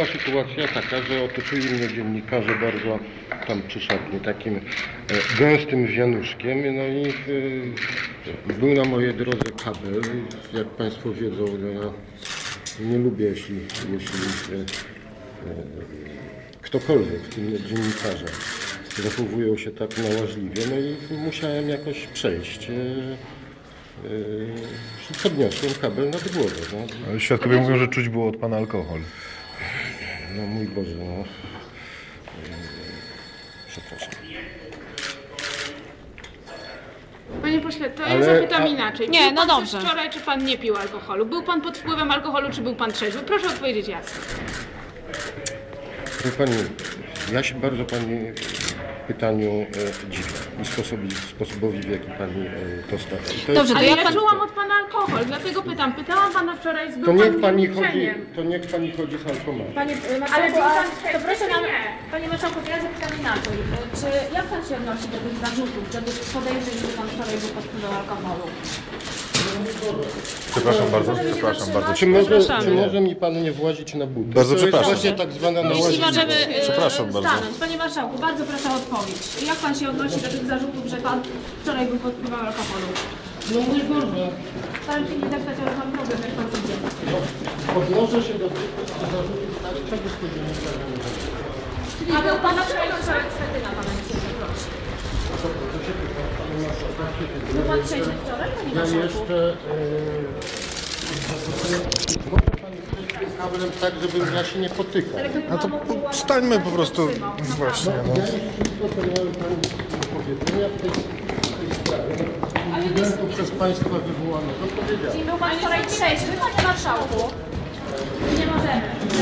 sytuacja taka, że otoczyli mnie dziennikarze bardzo tam przy szatni, takim gęstym wianuszkiem, no i był na mojej drodze kabel. Jak Państwo wiedzą, ja nie lubię, jeśli ktokolwiek, w tym dziennikarze, zachowują się tak nałażliwie, no i musiałem jakoś przejść. Podniosłem kabel nad głowę. No. Ale świadkowie mówią, że czuć było od Pana alkohol. No mój Boże, no. Przepraszam. Panie pośle, to ja zapytam inaczej. Nie, Pił no pan dobrze. też wczoraj, czy pan nie pił alkoholu? Był pan pod wpływem alkoholu, czy był pan trzeźwy? Proszę odpowiedzieć jasno. Proszę Pani, ja się bardzo Pani pytaniu dziwię i sposobowi, w jaki Pani to stawia. To Dobrze, to Ale jak ja pan... czułam od pana alkohol, dlatego pytam. Pytałam pana wczoraj, to był niech pan Pani milczeniem. niech Pani chodzi z alkomatem. Panie Ale marszałku, był pan to proszę nam... nie. Panie marszałku, to ja zapytam inaczej. Czy jak pan się odnosi do tych zarzutów, do tych podejrzeń, że pan wczoraj był pod wpływem alkoholu? Przepraszam bardzo, przepraszam bardzo. Czy może mi Pan nie włazić na buty? Bardzo To jest przepraszam. właśnie tak zwana Jeśli nałażliwość. możemy Przepraszam bardzo. stanąć. Panie marszałku, bardzo proszę o odpowiedź. Jak pan się odnosi do tych zarzutów, że pan wczoraj był pod wpływem alkoholu? No mój Boże. Staram się nie deptać, ale mam problem, jak pan idzie. Odnoszę się do tych zarzutów, tak, czego spodziewacie? A był pan wczoraj niestety na pana dzisiaj proszę. Był pan trzeźwy wczoraj, panie Ja marszałku? jeszcze... może Pani przejść tym kablem tak, żebym ja się nie potykał. No to stańmy po prostu właśnie. No. Ja już wszystko to miałem Pani do powiedzenia w tej sprawie. Argumentu przez Państwa wywołanego powiedziałem. Czyli był pan wczoraj trzeźwy, panie marszałku? Nie możemy.